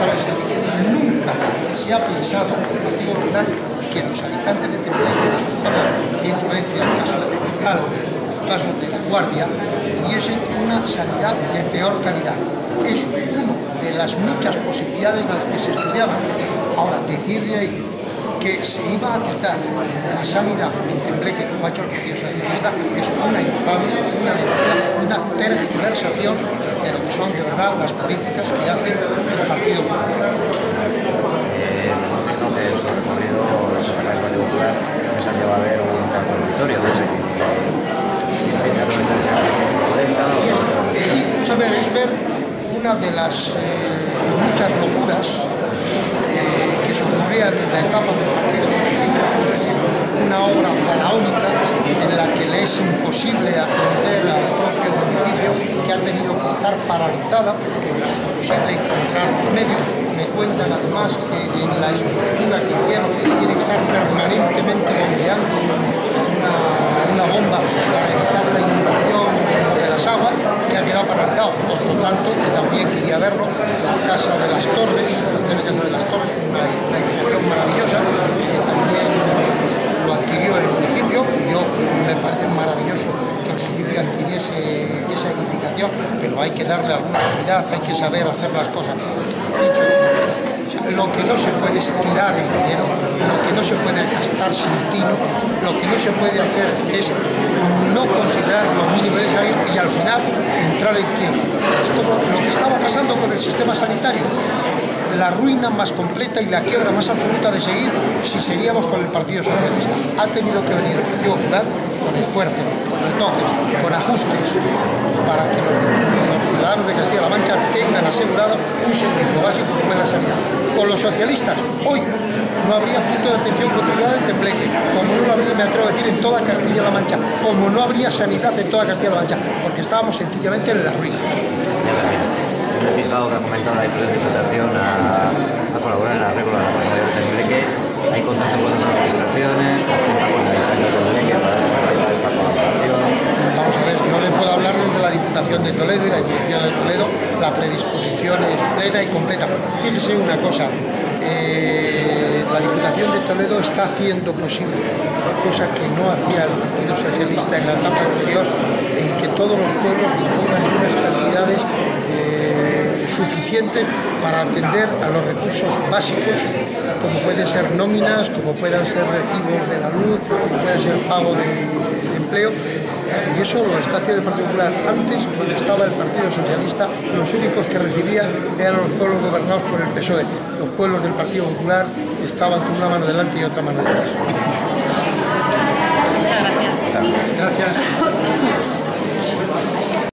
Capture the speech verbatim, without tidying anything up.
para el servicio. Nunca se ha pensado en el Partido Popular que los habitantes de Teruel y de su zona de influencia, en el caso de Portugal, en el caso de La Guardia, tuviesen una sanidad de peor calidad. Es una de las muchas posibilidades de las que se estudiaban. Ahora, decir de ahí que se iba a quitar la sanidad en Tembleque, como ha hecho el Partido Socialista, es una infamia, una mentira, una tergiversación de lo que son de verdad las políticas que hace el Partido Popular. Eh, dijo que en su recorrido los secretarios del Partido Popular les han llevado a ver un teatro auditorio, no sé si ese teatro auditorio o... Sí, vamos a ver, es ver una de las eh, muchas locuras eh, que se ocurrían en la etapa del Partido Socialista, es decir, una obra faraónica en la que le es imposible atender al propio municipio, que ha tenido que estar paralizada porque es imposible encontrar medio. Me cuentan además que en la estructura que hicieron tiene que estar permanentemente bombeando una, una bomba para evitar la inundación de las aguas, que ha quedado paralizado. Por lo tanto, que también quería verlo, la Casa de las Torres, la Casa de las Torres, una, una edificación maravillosa, que también lo adquirió el municipio, y yo me parece maravilloso que el municipio adquiriese esa edificación, pero hay que darle alguna actividad, hay que saber hacer las cosas. Dicho, o sea, lo que no se puede es tirar el dinero, lo que no se puede gastar sin tino, lo que no se puede hacer es no considerar lo mínimo necesario y al final entrar en quiebra. Es como lo que estaba pasando con el sistema sanitario. La ruina más completa y la quiebra más absoluta de seguir si seguíamos con el Partido Socialista. Ha tenido que venir el Partido Popular con esfuerzo, con retoques, con ajustes, para que los, los ciudadanos de Castilla-La Mancha tengan asegurado un servicio básico como es la sanidad. Con los socialistas, hoy no habría punto de atención continuada en Tembleque, como no lo habría, me atrevo a decir, en toda Castilla-La Mancha, como no habría sanidad en toda Castilla-La Mancha, porque estábamos sencillamente en la ruina. Me he fijado que ha comentado la Diputación a, a colaborar en el arreglo de la Plaza Mayor de Tembleque. Hay contacto con las administraciones, conjunta con el Ayuntamiento de Tembleque para realizar esta colaboración. Vamos a ver, yo le puedo hablar desde la Diputación de Toledo y la Diputación de Toledo, la predisposición es plena y completa. Fíjese una cosa, eh, la Diputación de Toledo está haciendo posible, cosa que no hacía el Partido Socialista en la etapa anterior, en que todos los pueblos dispongan de unas cantidades suficiente para atender a los recursos básicos, como pueden ser nóminas, como puedan ser recibos de la luz, como pueden ser pago de, de empleo, y eso lo está haciendo el Partido Popular. Antes, cuando estaba el Partido Socialista, los únicos que recibían eran los pueblos gobernados por el P S O E. Los pueblos del Partido Popular estaban con una mano delante y otra mano detrás.